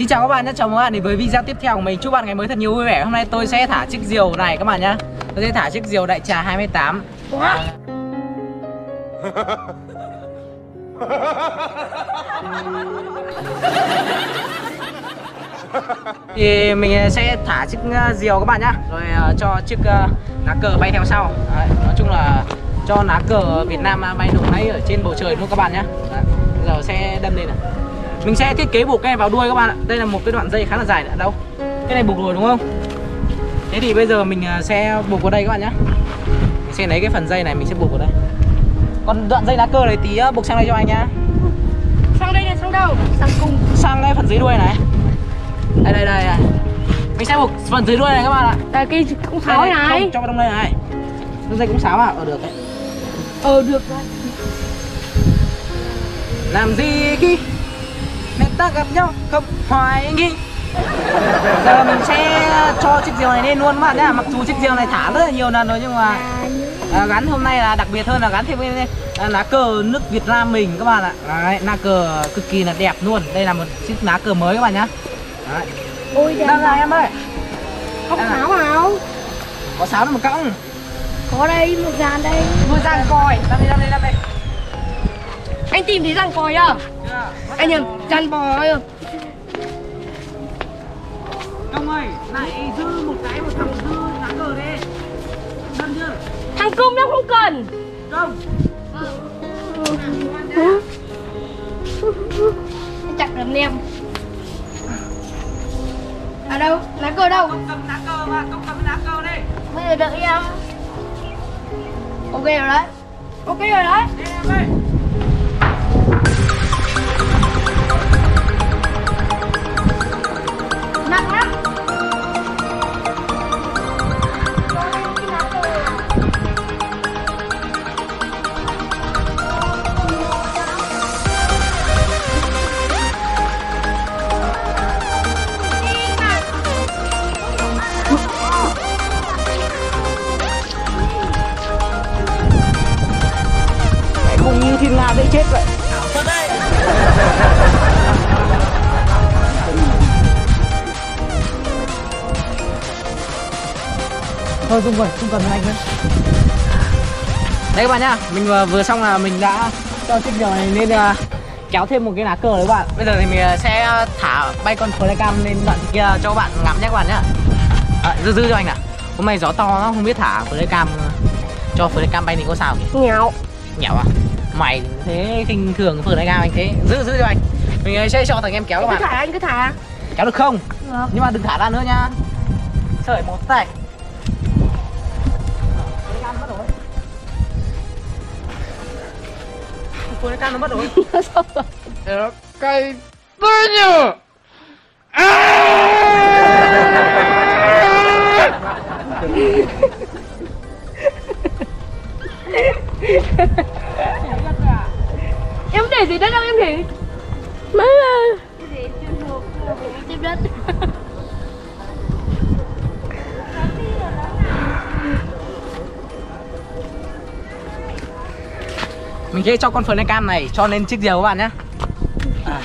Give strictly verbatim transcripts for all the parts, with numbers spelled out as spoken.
Xin chào các bạn nhé, chào mừng các bạn đến với video tiếp theo của mình. Chúc bạn ngày mới thật nhiều vui vẻ. Hôm nay tôi sẽ thả chiếc diều này các bạn nhé. Tôi sẽ thả chiếc diều đại trà hai mươi tám. Thì mình sẽ thả chiếc diều các bạn nhé. Rồi uh, cho chiếc uh, lá cờ bay theo sau. Đấy, nói chung là cho lá cờ Việt Nam bay lủng lẫy ở trên bầu trời luôn các bạn nhé. Đấy, bây giờ sẽ đâm lên này. Mình sẽ thiết kế buộc cái này vào đuôi các bạn ạ. Đây là một cái đoạn dây khá là dài nữa đâu. Cái này buộc rồi đúng không? Thế thì bây giờ mình sẽ buộc vào đây các bạn nhé. Mình sẽ lấy cái phần dây này mình sẽ buộc vào đây. Còn đoạn dây lá cờ này tí buộc sang đây cho anh nhá. Sang đây là sang đâu? Sang cùng. Sang cái phần dưới đuôi này. Đây đây đây. đây. Mình sẽ buộc phần dưới đuôi này các bạn ạ. Đây cái cũng sáo đây, này. Không, cho vào trong đây này. Trong dây cũng sáo à? Ờ được đấy. Ờ được đấy. Làm gì khi mẹ ta gặp nhau không hoài nghi. Giờ mình sẽ cho chiếc diều này lên luôn các bạn nhá. Mặc dù chiếc diều này thả rất là nhiều lần rồi nhưng mà à, gắn hôm nay là đặc biệt hơn là gắn thêm cái à, lá cờ nước Việt Nam mình các bạn ạ. Đấy, lá cờ cực kỳ là đẹp luôn. Đây là một chiếc lá cờ mới các bạn nhá. Đấy. Ôi đẹp. Đang là em ơi. Không có sáo nào. Có sáo nó một cõng. Có đây một dàn đây. Một dàn còi. Làm đi làm đi làm đi. Anh tìm thấy dàn còi chưa? Anh nhầm dàn bò ơi. Công ơi, lại dư một cái một thằng dư lá cờ đi. Đâm chưa? Thằng Công nó không cần. Công. Chặt lắm em. À đâu? Lá cờ đâu? Công cầm lá cờ mà, công cầm lá cờ đi. Bây giờ đợi em. Ok rồi đấy. Ok rồi đấy. Đi em ơi. Nặng lắm. Cùng như thiên nga dễ chết vậy. Thật đây. Thôi Dung rồi, không cần anh nữa. Đấy các bạn nhá, mình vừa, vừa xong là mình đã cho chiếc diều này lên uh, kéo thêm một cái lá cờ đấy các bạn. Bây giờ thì mình sẽ thả bay con flycam lên đoạn kia cho các bạn ngắm nhé các bạn nhá. À, dư dư cho anh ạ. Hôm nay gió to nó không biết thả flycam, cho flycam bay thì có sao nhỉ? Nhạo. Nhạo à? Mày thế khinh thường flycam anh thế. Giữ giữ cho anh. Mình sẽ cho thằng em kéo các bạn. Cứ thả anh cứ thả. Kéo được không? Được. Nhưng mà đừng thả ra nữa nha. Sợi một tay. Flycam nó mất rồi. Nó cay bao nhiêu? Em để gì đất đâu em để. Má ơi. Tiếp đất. Mình sẽ cho con flycam này cho lên chiếc diều các bạn nhé. À.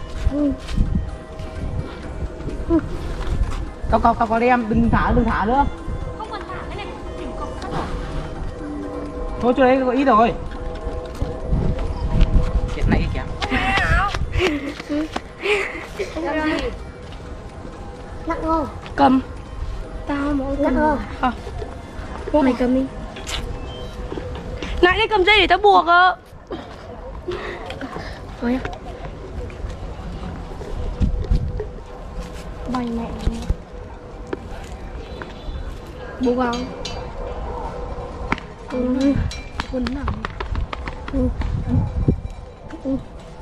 Cao cao cao cao đi em, đừng thả đừng thả nữa. Không cần thả cái này chỉnh cọc sắt. Thôi chỗ đấy có ít rồi. Hiện nay kìa. Nặng không? Cầm. Tao muốn cầm. Nặng không? Không. Mày cầm đi. Nãy đây cầm dây để tao buộc ạ. Thôi nhá. Bay mẹ. Buộc vào. Ừ. Quấn nào. Ừ. Ừ.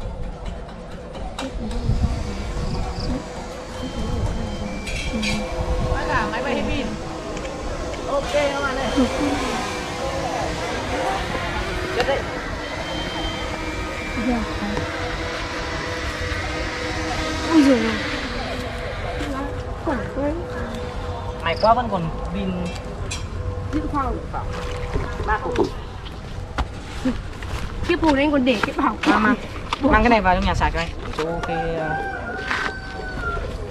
Máy cả máy bay hết pin. Ok các bạn ơi. Chết đấy. Dạ. Ôi giời ơi. Khỏe quá. Mày quá vẫn còn pin Dự phòng. ba củ. Cái bùn anh còn để cái bảo Mang mang. Mang cái này vào trong nhà sạch cho anh. Chỗ cái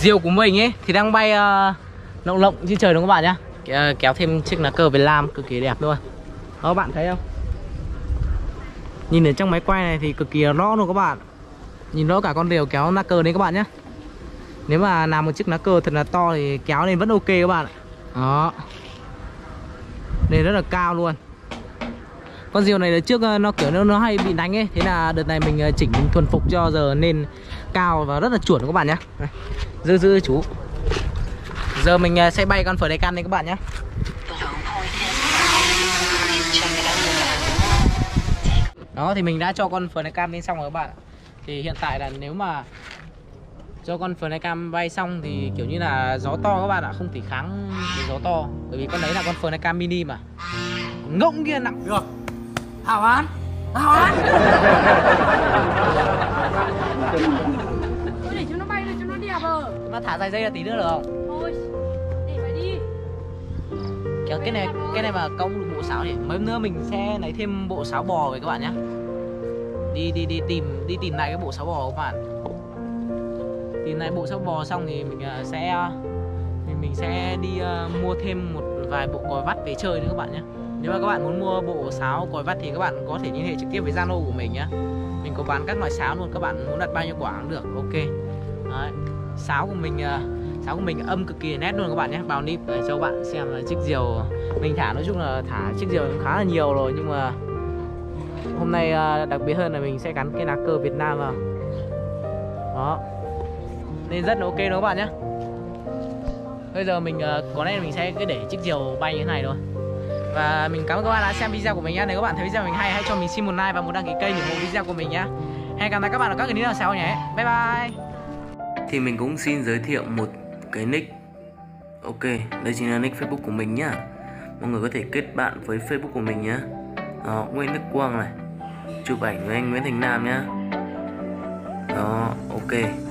diều của mình ấy thì đang bay uh, lộng lộng trên trời đúng không các bạn nhá. uh, Kéo thêm chiếc lá cờ Việt Nam cực kỳ đẹp luôn. Đó các bạn thấy không? Nhìn ở trong máy quay này thì cực kỳ rõ luôn các bạn. Nhìn rõ cả con rìu kéo lá cờ đấy các bạn nhé. Nếu mà làm một chiếc lá cờ thật là to thì kéo lên vẫn ok các bạn ạ. Đó. Đây rất là cao luôn. Con diều này đợt trước nó kiểu nó, nó hay bị đánh ấy. Thế là đợt này mình chỉnh thuần phục cho giờ nên cao và rất là chuẩn các bạn nhé. Dư dư chú. Giờ mình sẽ bay con phở đại can đây các bạn nhé. Đó thì mình đã cho con flycam lên xong rồi các bạn. Thì hiện tại là nếu mà cho con flycam bay xong thì kiểu như là gió to các bạn ạ, không thể kháng được gió to. Bởi vì con đấy là con flycam mini mà. Ngỗng kia nặng được. Hảo án. Hảo án. Thôi để cho nó bay lên cho nó đẹp rồi. Mà thả dài dây là tí nữa được không? Thôi, để phải đi. Kéo cái này, cái này mà cong được bộ sáo thì mấy nữa mình sẽ lấy thêm bộ sáo bò về các bạn nhé. Đi đi đi tìm đi tìm lại cái bộ sáo bò các bạn. Tìm lại bộ sáo bò xong thì mình uh, sẽ mình mình sẽ đi uh, mua thêm một vài bộ còi vắt về chơi nữa các bạn nhé. Nếu mà các bạn muốn mua bộ sáo còi vắt thì các bạn có thể liên hệ trực tiếp với Zalo của mình nhé. Mình có bán các loại sáo luôn, các bạn muốn đặt bao nhiêu quả cũng được, ok. Đấy. Sáo của mình uh, sáo của mình âm cực kỳ nét luôn các bạn nhé. Bao nip để cho các bạn xem là chiếc diều mình thả, nói chung là thả chiếc diều khá là nhiều rồi, nhưng mà hôm nay uh, đặc biệt hơn là mình sẽ gắn cái lá cờ Việt Nam vào. Đó. Nên rất là ok đó các bạn nhé. Bây giờ mình uh, có lẽ mình sẽ cứ để chiếc diều bay như thế này thôi. Và mình cảm ơn các bạn đã xem video của mình nhé. Nếu các bạn thấy video mình hay, hãy cho mình xin một like và một đăng ký kênh ủng hộ video của mình nhé. Hẹn gặp lại các bạn ở các clip sau nhé. Bye bye. Thì mình cũng xin giới thiệu một cái nick. Ok, đây chính là nick Facebook của mình nhá. Mọi người có thể kết bạn với Facebook của mình nhé. Đó, Nguyễn Đức Quang này. Chụp ảnh với anh Nguyễn Thành Nam nhá. Đó, ok.